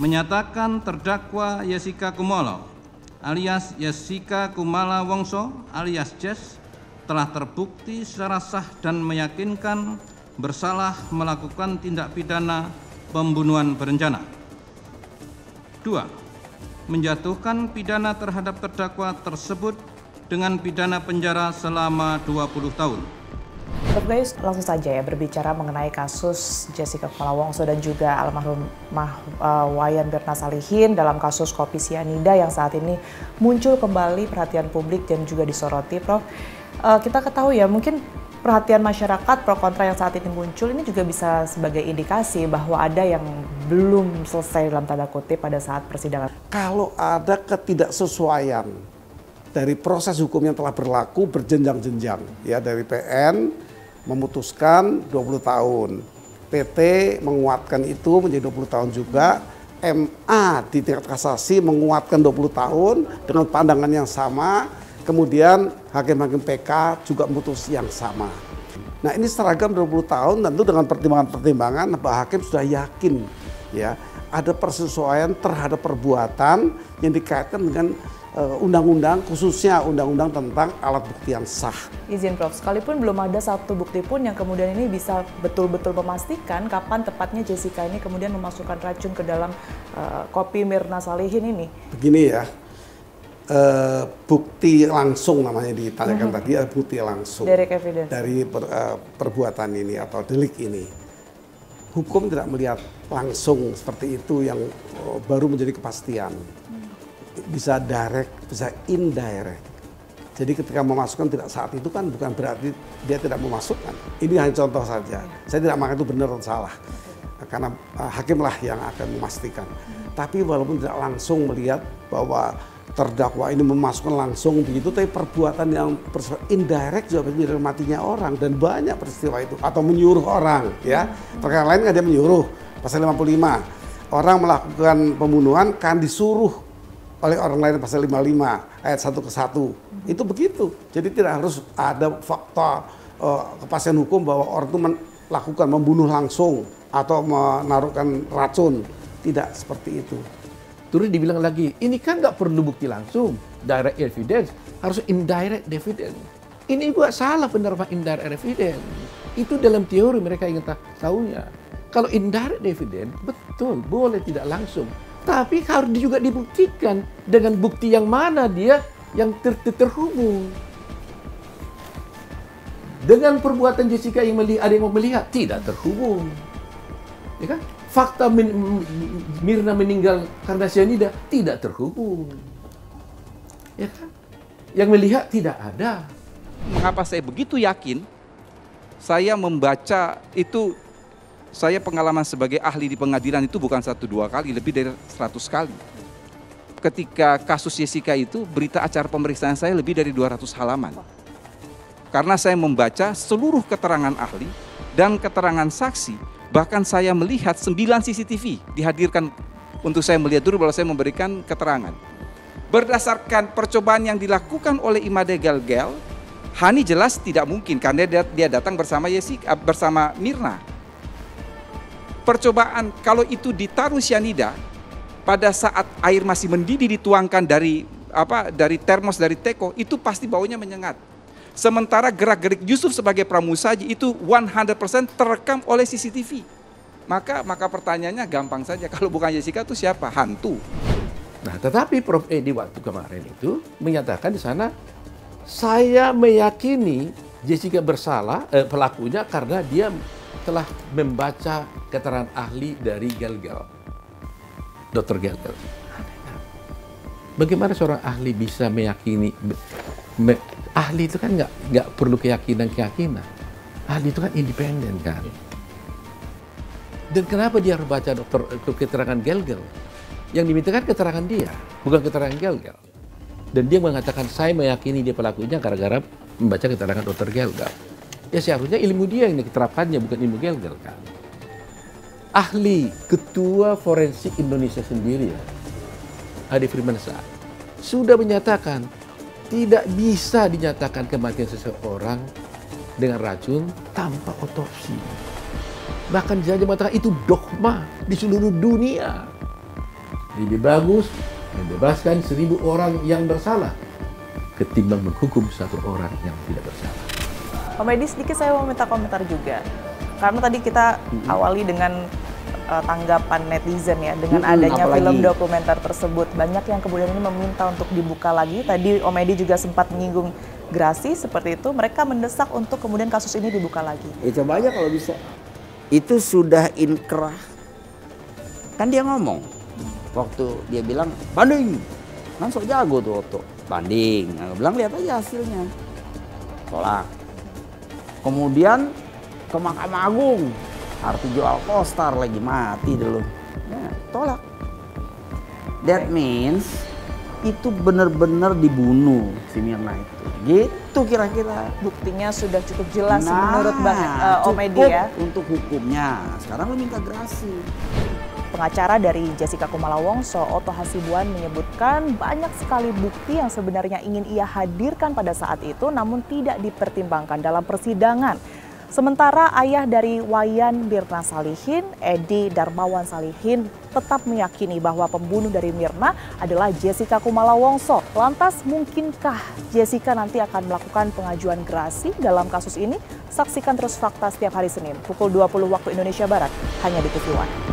menyatakan terdakwa Jessica Kumolo alias Jessica Kumala Wongso alias Jess telah terbukti secara sah dan meyakinkan bersalah melakukan tindak pidana pembunuhan berencana. 2. Menjatuhkan pidana terhadap terdakwa tersebut dengan pidana penjara selama 20 tahun. Guys, langsung saja ya berbicara mengenai kasus Jessica Kumala Wongso dan juga almarhum Wayan Mirna Salihin dalam kasus kopi sianida yang saat ini muncul kembali perhatian publik dan juga disoroti, Prof. Kita ketahui ya, mungkin perhatian masyarakat pro kontra yang saat ini muncul ini juga bisa sebagai indikasi bahwa ada yang belum selesai dalam tanda kutip pada saat persidangan. Kalau ada ketidaksesuaian dari proses hukum yang telah berlaku berjenjang-jenjang, ya, dari PN memutuskan 20 tahun, PT menguatkan itu menjadi 20 tahun juga, MA di tingkat kasasi menguatkan 20 tahun dengan pandangan yang sama, kemudian hakim-hakim PK juga memutus yang sama. Nah, ini seragam 20 tahun tentu dengan pertimbangan-pertimbangan Pak Hakim sudah yakin ya ada persesuaian terhadap perbuatan yang dikaitkan dengan undang-undang, khususnya undang-undang tentang alat bukti yang sah. Izin Prof, sekalipun belum ada satu bukti pun yang kemudian ini bisa betul-betul memastikan kapan tepatnya Jessica ini kemudian memasukkan racun ke dalam kopi Mirna Salihin ini. Begini ya, bukti langsung namanya ditanyakan tadi, bukti langsung dari perbuatan ini atau delik ini. Hukum tidak melihat langsung seperti itu yang baru menjadi kepastian. Bisa direct, bisa indirect. Jadi ketika memasukkan tidak saat itu kan bukan berarti dia tidak memasukkan. Ini hanya contoh saja. Saya tidak mengatakan itu benar atau salah. Karena hakimlah yang akan memastikan. Tapi walaupun tidak langsung melihat bahwa terdakwa ini memasukkan langsung begitu, tapi perbuatan yang indirect juga menjadi matinya orang dan banyak peristiwa itu. Atau menyuruh orang, ya. Perkara lain kan dia menyuruh. Pasal 55. Orang melakukan pembunuhan kan disuruh oleh orang lain, pasal 55 ayat 1 ke 1. Itu begitu. Jadi tidak harus ada fakta kepastian hukum bahwa orang itu melakukan membunuh langsung atau menaruhkan racun. Tidak seperti itu. Terus dibilang lagi, ini kan nggak perlu bukti langsung, direct evidence, harus indirect evidence. Ini juga salah penerapan indirect evidence. Itu dalam teori mereka ingin tahunya. Kalau indirect evidence, betul, boleh tidak langsung. Tapi harus juga dibuktikan dengan bukti yang mana dia yang terhubung. Dengan perbuatan Jessica yang ada yang mau melihat, tidak terhubung. Ya kan? Fakta Mirna meninggal karena cyanida tidak terhubung. Ya kan? Yang melihat tidak ada. Mengapa saya begitu yakin? Saya membaca itu, saya pengalaman sebagai ahli di pengadilan itu bukan 1-2 kali, lebih dari 100 kali. Ketika kasus Jessica itu, berita acara pemeriksaan saya lebih dari 200 halaman. Karena saya membaca seluruh keterangan ahli dan keterangan saksi. Bahkan saya melihat 9 CCTV dihadirkan untuk saya melihat dulu baru saya memberikan keterangan. Berdasarkan percobaan yang dilakukan oleh Imade Gelgel, Hani jelas tidak mungkin karena dia datang bersama bersama Mirna. Percobaan kalau itu ditaruh cyanida pada saat air masih mendidih dituangkan dari termos dari teko, itu pasti baunya menyengat. Sementara gerak-gerik Yusuf sebagai pramusaji itu 100% terekam oleh CCTV. Maka pertanyaannya gampang saja, kalau bukan Jessica itu siapa? Hantu. Nah, tetapi Prof Edi waktu kemarin itu menyatakan di sana, saya meyakini Jessica bersalah, pelakunya karena dia telah membaca keterangan ahli dari Gelgel, Dr. Gelgel. Bagaimana seorang ahli bisa meyakini? Ahli itu kan nggak perlu keyakinan. Ahli itu kan independen kan. Dan kenapa dia harus baca keterangan Gelgel? Yang dimintakan keterangan dia, bukan keterangan Gelgel. Dan dia mengatakan saya meyakini dia pelakunya gara-gara membaca keterangan Dr. Gelgel. Ya seharusnya ilmu dia yang diterapkannya, bukan ilmu Gelgel kan. Ahli Ketua Forensik Indonesia sendiri ya, Ade Firmansyah, sudah menyatakan tidak bisa dinyatakan kematian seseorang dengan racun tanpa otopsi. Bahkan dia mengatakan itu dogma di seluruh dunia. Lebih bagus membebaskan 1000 orang yang bersalah ketimbang menghukum 1 orang yang tidak bersalah. Om Edi, sedikit saya mau minta komentar juga. Karena tadi kita awali dengan tanggapan netizen ya, dengan adanya film dokumenter tersebut. Banyak yang kemudian ini meminta untuk dibuka lagi. Tadi Om Edi juga sempat menyinggung gerasi seperti itu. Mereka mendesak untuk kemudian kasus ini dibuka lagi. Coba aja kalau bisa. Itu sudah inkrah. Kan dia ngomong. Waktu dia bilang, banding. Kan sok jago tuh Otto. Banding. Nah, bilang lihat aja hasilnya. Tolak. Kemudian ke Mahkamah Agung. Harti jual Kostar lagi mati dulu. Ya, tolak. That means itu benar-benar dibunuh si Mirna itu. Gitu kira-kira. Buktinya sudah cukup jelas menurut Bang Om Edi ya. Untuk hukumnya. Sekarang lu minta gerasi. Pengacara dari Jessica Kumala Wongso, Otto Hasibuan, menyebutkan banyak sekali bukti yang sebenarnya ingin ia hadirkan pada saat itu namun tidak dipertimbangkan dalam persidangan. Sementara ayah dari Wayan Mirna Salihin, Edi Darmawan Salihin, tetap meyakini bahwa pembunuh dari Mirna adalah Jessica Kumala Wongso. Lantas mungkinkah Jessica nanti akan melakukan pengajuan gerasi dalam kasus ini? Saksikan terus Fakta setiap hari Senin pukul 20 waktu Indonesia Barat hanya di TV One.